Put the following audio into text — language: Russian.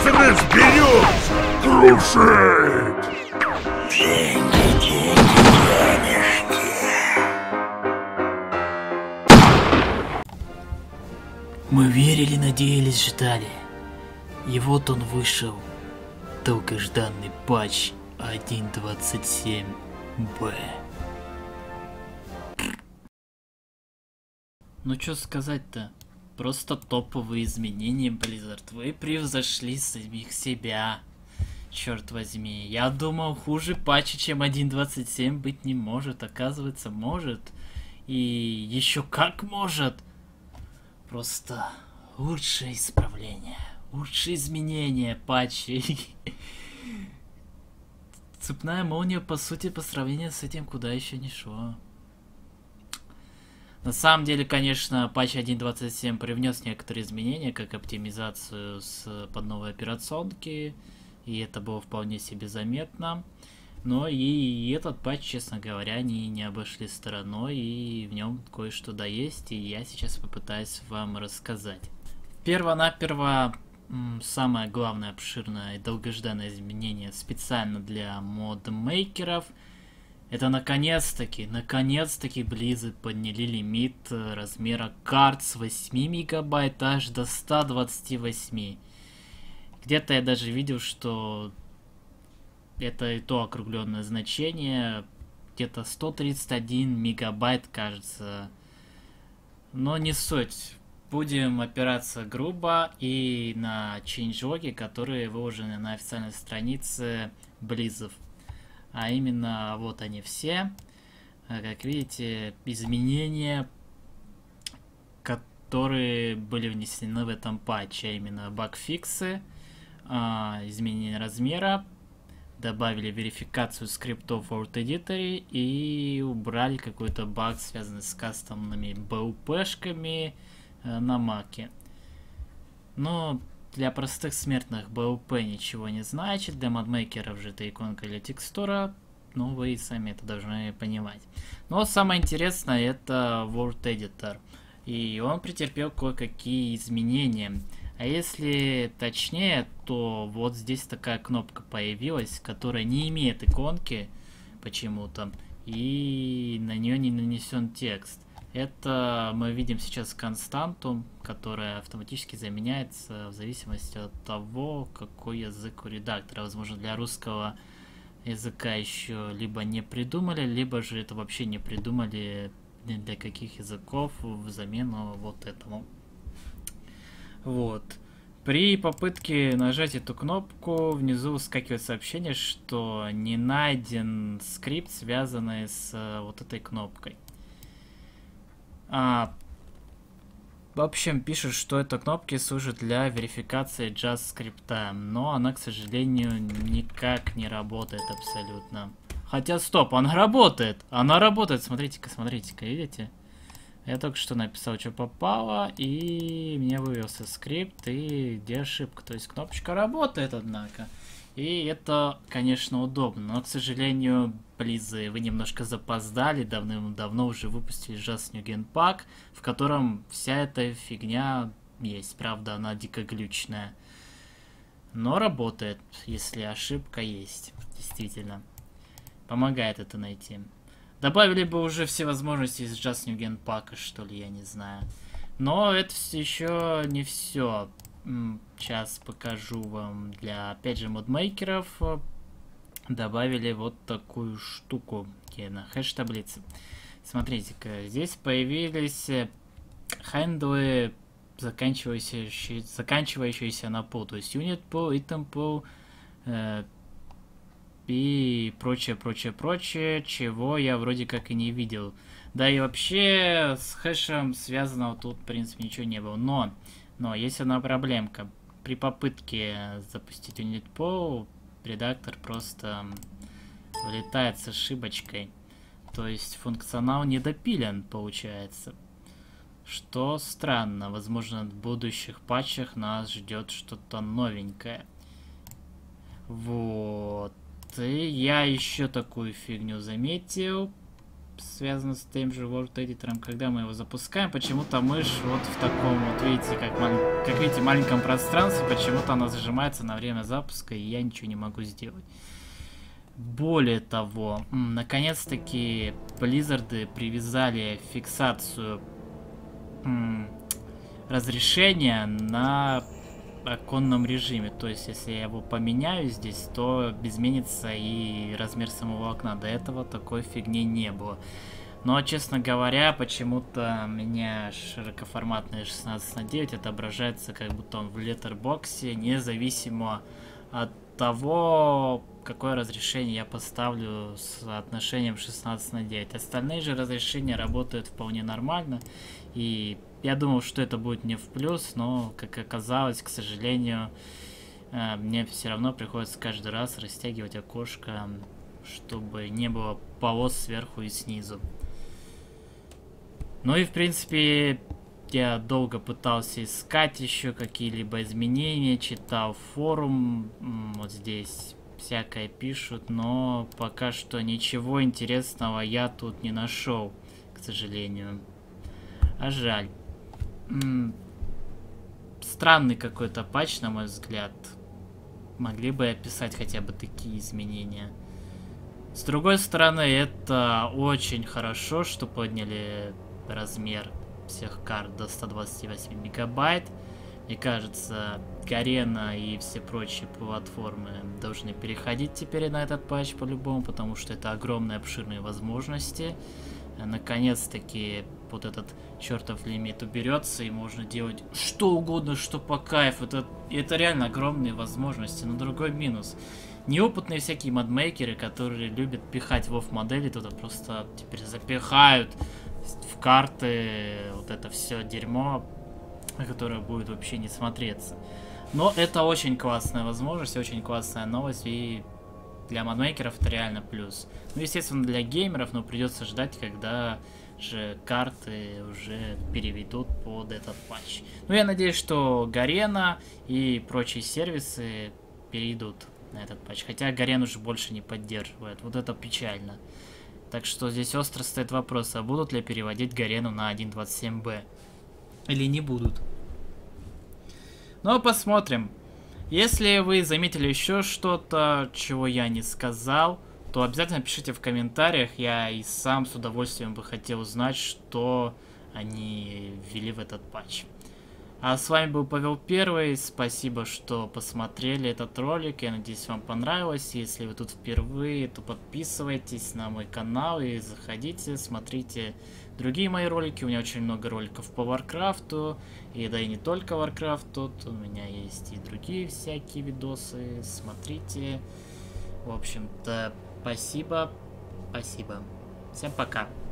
разберется! Крушить! Мы верили, надеялись, ждали. И вот он вышел. Долгожданный патч 1.27b. Ну чё сказать-то? Просто топовые изменения, Blizzard. Вы превзошли самих себя. Черт возьми. Я думал, хуже патча, чем 1.27 быть не может. Оказывается, может. И еще как может. Просто лучшее исправление. Лучшие изменения патчей. Цепная молния, по сути, по сравнению с этим, куда еще не шло. На самом деле, конечно, патч 1.27 привнес некоторые изменения, как оптимизацию под новые операционки, и это было вполне себе заметно. Но и этот патч, честно говоря, они не обошли стороной, и в нем кое-что да есть, и я сейчас попытаюсь вам рассказать. Перво-наперво самое главное, обширное и долгожданное изменение специально для модмейкеров — это наконец-таки Blizzard подняли лимит размера карт с 8 мегабайт аж до 128. Где-то я даже видел, что это и то округленное значение, где-то 131 мегабайт, кажется. Но не суть. Будем опираться грубо и на чейнджлоги, которые выложены на официальной странице Blizzard. А именно, вот они все. Как видите, изменения, которые были внесены в этом патче, а именно багфиксы, изменение размера, добавили верификацию скриптов в Word Editor и убрали какой-то баг, связанный с кастомными БУПшками на Маке. Но для простых смертных БУП ничего не значит, для модмейкеров же это иконка или текстура, ну вы и сами это должны понимать. Но самое интересное — это Word Editor, и он претерпел кое-какие изменения. А если точнее, то вот здесь такая кнопка появилась, которая не имеет иконки почему-то, и на нее не нанесен текст. Это мы видим сейчас константу, которая автоматически заменяется в зависимости от того, какой язык у редактора. Возможно, для русского языка еще либо не придумали, либо же это вообще не придумали для каких языков в замену вот этому. Вот. При попытке нажать эту кнопку внизу выскакивает сообщение, что не найден скрипт, связанный с вот этой кнопкой. В общем, пишут, что эта кнопка служит для верификации JavaScript, но она, к сожалению, никак не работает абсолютно. Хотя, стоп, она работает! Она работает, смотрите-ка, смотрите-ка, видите? Я только что написал, что попало, и мне вывелся скрипт, и где ошибка. То есть кнопочка работает, однако. И это, конечно, удобно, но, к сожалению, Близы, вы немножко запоздали, давным-давно уже выпустили Just New Game Pack, в котором вся эта фигня есть. Правда, она дико глючная. Но работает, если ошибка есть. Действительно. Помогает это найти. Добавили бы уже все возможности из Just New Game Pack, что ли, я не знаю. Но это еще не все. Сейчас покажу вам для, опять же, модмейкеров. Добавили вот такую штуку на хэш-таблице. Смотрите-ка, здесь появились хендлы, заканчивающиеся на пол. То есть unit pool, item pool и прочее, чего я вроде как и не видел. Да и вообще с хэшем связанного тут, в принципе, ничего не было. Но есть одна проблемка. При попытке запустить unit pool редактор просто вылетает с ошибочкой. То есть функционал недопилен, получается. Что странно. Возможно, в будущих патчах нас ждет что-то новенькое. Вот. И я еще такую фигню заметил. связано с тем же World Editor. Когда мы его запускаем, почему-то мышь вот в таком, вот видите, как видите, маленьком пространстве, почему-то она зажимается на время запуска, и я ничего не могу сделать. Более того, наконец-таки Blizzard привязали фиксацию разрешения на оконном режиме. То есть, если я его поменяю здесь, то изменится и размер самого окна. До этого такой фигни не было. Но, честно говоря, почему-то у меня широкоформатный 16:9 отображается, как будто он в леттербоксе, независимо от того, какое разрешение я поставлю с отношением 16:9. Остальные же разрешения работают вполне нормально. И я думал, что это будет не в плюс, но, как оказалось, к сожалению, мне все равно приходится каждый раз растягивать окошко, чтобы не было полос сверху и снизу. Ну и, в принципе, я долго пытался искать еще какие-либо изменения, читал форум, вот здесь всякое пишут, но пока что ничего интересного я тут не нашел, к сожалению. А жаль. Странный какой-то патч, на мой взгляд. Могли бы описать хотя бы такие изменения. С другой стороны, это очень хорошо, что подняли размер всех карт до 128 мегабайт. Мне кажется, Garena и все прочие платформы должны переходить теперь на этот патч по-любому, потому что это огромные обширные возможности. Наконец-таки вот этот чертов лимит уберется, и можно делать что угодно, что по кайфу. Это реально огромные возможности. Но другой минус. Неопытные всякие модмейкеры, которые любят пихать WoW модели, туда просто теперь запихают в карты вот это все дерьмо, которое будет вообще не смотреться. Но это очень классная возможность, очень классная новость, и для модмейкеров это реально плюс. Ну, естественно, для геймеров, но придется ждать, когда же карты уже переведут под этот патч. Ну, я надеюсь, что Garena и прочие сервисы перейдут на этот патч. Хотя Garena уже больше не поддерживает. Вот это печально. Так что здесь остро стоит вопрос, а будут ли переводить Garena на 1.27b? Или не будут? Ну, посмотрим. Если вы заметили еще что-то, чего я не сказал, то обязательно пишите в комментариях. Я и сам с удовольствием бы хотел узнать, что они ввели в этот патч. А с вами был Павел Первый. Спасибо, что посмотрели этот ролик. Я надеюсь, вам понравилось. Если вы тут впервые, то подписывайтесь на мой канал и заходите, смотрите другие мои ролики. У меня очень много роликов по Варкрафту. И да и не только Warcraft, тут у меня есть и другие всякие видосы. Смотрите. В общем-то, спасибо. Всем пока.